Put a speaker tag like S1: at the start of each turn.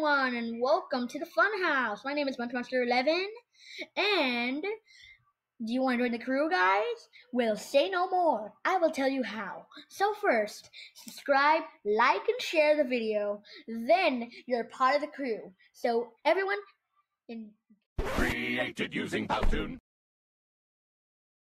S1: everyone, and welcome to the Funhouse. My name is Bunchmonster11, and do you want to join the crew, guys? Well, say no more. I will tell you how. So first, subscribe, like, and share the video. Then you're part of the crew. So everyone,
S2: Created using Powtoon.